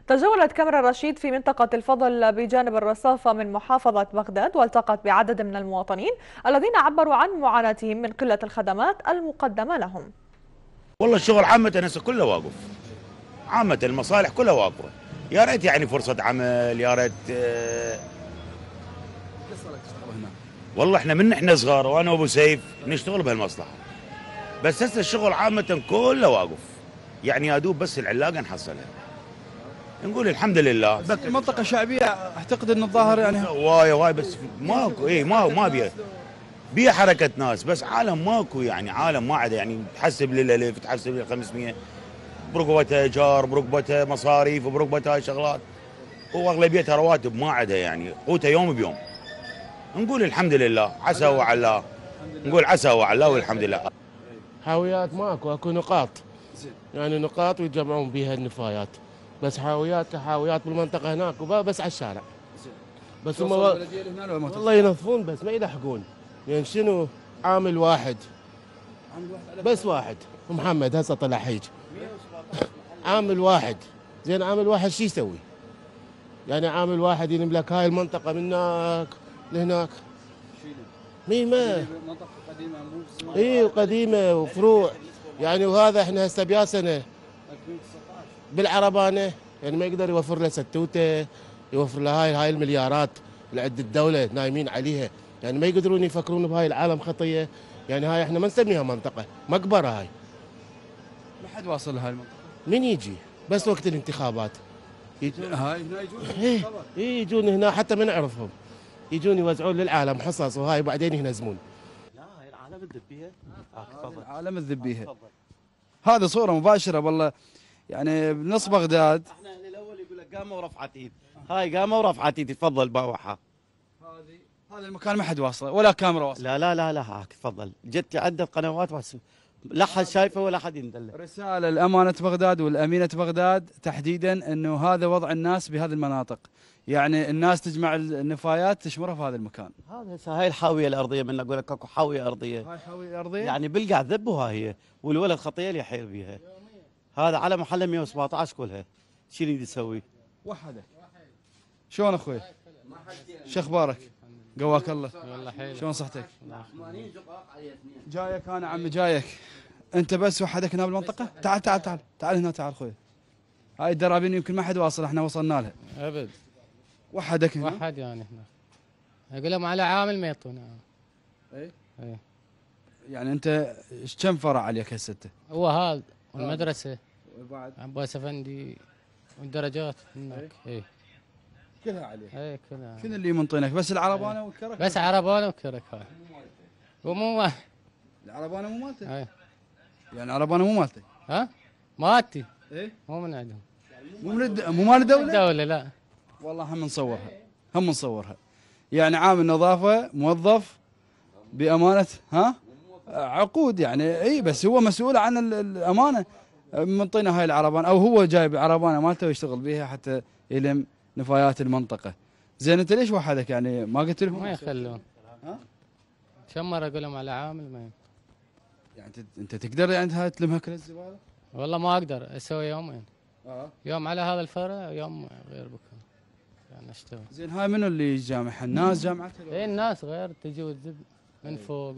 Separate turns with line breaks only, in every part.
تجولت كاميرا رشيد في منطقة الفضل بجانب الرصافة من محافظة بغداد، والتقت بعدد من المواطنين الذين عبروا عن معاناتهم من قلة الخدمات المقدمة لهم.
والله الشغل عامة هسه كله واقف، عامة المصالح كلها واقفة. يا ريت يعني فرصة عمل، يا ريت. والله احنا من احنا صغار وانا وابو سيف نشتغل بهالمصلحة، بس هسه الشغل عامة كله واقف، يعني يا دوب بس العلاقة نحصلها. نقول الحمد لله.
المنطقة شعبية اعتقد ان الظاهر يعني
واي بس ماكو ما بيها حركة ناس، بس عالم ماكو، يعني عالم ما عدا يعني تحسب للالف تحسب لل 500 برقبتها ايجار، برقبتها مصاريف، برقبتها هاي شغلات، واغلبيتها رواتب ما عدا، يعني قوتها يوم بيوم. نقول الحمد لله، عسى وعلا، نقول عسى وعلا والحمد لله.
حاويات ماكو، اكو نقاط، يعني نقاط ويجمعون بها النفايات، بس حاويات كحاويات بالمنطقه هناك بس على الشارع. بس هم والله ينظفون بس ما يلحقون، يعني شنو عامل واحد بس واحد محمد هسه طلع حيج عامل واحد، زين عامل واحد شو يسوي؟ يعني عامل واحد يملك هاي المنطقه من هناك لهناك. مين ما
منطقة قديمة مو
اي قديمه وفروع، يعني وهذا احنا هسه بيا سنه بالعربانه، يعني ما يقدر يوفر له ستوته، يوفر له هاي المليارات اللي عند الدوله نايمين عليها، يعني ما يقدرون يفكرون بهاي العالم خطيه، يعني هاي احنا ما نسميها منطقه مقبره هاي.
ما حد واصل لهاي المنطقة.
من يجي بس وقت الانتخابات
يجون هاي هنا يجون
ايه يجون هنا حتى ما نعرفهم، يجون يوزعون للعالم حصص وهاي وبعدين ينهزمون.
لا هاي العالم الذبيها.
العالم الذبيها. هذه صورة مباشرة والله، يعني بنص بغداد.
احنا الاول يقول لك قاموا ورفعت ايد، هاي قاموا ورفعت ايد، تفضل باوعها.
هذا المكان ما حد واصله ولا كاميرا واصله.
لا هاك تفضل، جت عدة قنوات بس لا حد شايفه ولا حد يندله.
رسالة لأمانة بغداد والأمينة بغداد تحديدا أنه هذا وضع الناس بهذه المناطق، يعني الناس تجمع النفايات تشمرها في هذا المكان.
هذا هسه هاي الحاوية الأرضية، من أقول لك اكو حاوية أرضية،
هاي حاوية أرضية
يعني بالقع ذبوها هي، والولد خطية اللي يحير بيها. هذا على محل 117 كلها، شو يريد يسوي؟
وحدك. شلون أخوي؟ شو أخبارك؟ قواك الله.
والله حلو.
شلون صحتك؟ جايك أنا عمي جايك. أنت بس وحدك هنا بالمنطقة؟ تعال هنا تعال أخوي. هاي الدرابين يمكن ما حد واصل، احنا وصلنا لها.
ابد.
وحدك هنا؟
وحد يعني هنا. اقول لهم على عامل ما يعطونا.
اي؟
اي.
يعني أنت كم فرع عليك هسه أنت؟
هو هذا والمدرسة.
وبعد؟
عباس افندي والدرجات هناك. اي.
كلها عليك.
اي كلها.
شنو اللي منطينك؟ بس العربانة والكرك؟
بس عربانة وكرك هاي. ومو
العربانة مو مالتك؟
اي.
يعني العربانة مو مالتك؟
ها؟ مالتي.
ايه؟
مو من عندهم.
مو مال الدولة؟
الدولة لا.
والله هم نصورها. يعني عامل نظافة موظف بأمانة عقود، يعني اي بس هو مسؤول عن الأمانة. منطينا هاي العربانة، او هو جايب عربانة مالته ويشتغل بيها حتى يلم نفايات المنطقة. زين انت ليش وحدك؟ يعني ما قلت لهم؟
ما يخلون.
ها؟
كم مرة اقول لهم على عامل ما ينفع.
يعني انت تقدر يعني هاي تلمها كل الزبالة؟
والله ما اقدر اسوي يومين. يوم على هذا الفرع يوم غير بكره. يعني اشتغل.
زين هاي منو اللي يجامعها؟ الناس جامعتها؟
اي الناس غير تجي وتذب من فوق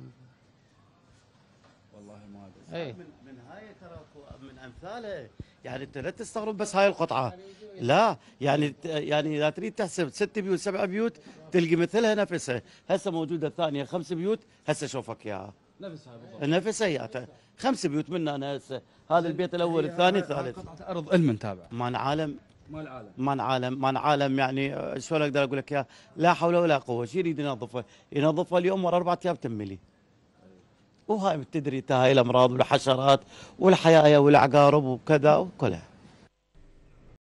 والله ما ادري.
اي
من هاي ترى من امثاله، يعني انت لا تستغرب بس هاي القطعه، لا يعني اذا تريد تحسب 6 بيوت 7 بيوت تلقي مثلها نفسها، هسه موجوده الثانيه 5 بيوت، هسه شوفك اياها نفسها هي 5 بيوت منها انا هسه، هذا البيت الاول الثاني الثالث.
قطعه ارض المن تابع
ما عالم
ما
نعالم يعني شلون اقدر اقول لك اياها، لا حول ولا قوه، شو يريد ينظفها اليوم ورا 4 ايام تملي. وهاي تدري هاي الامراض والحشرات والحيايا والعقارب وكذا وكلها.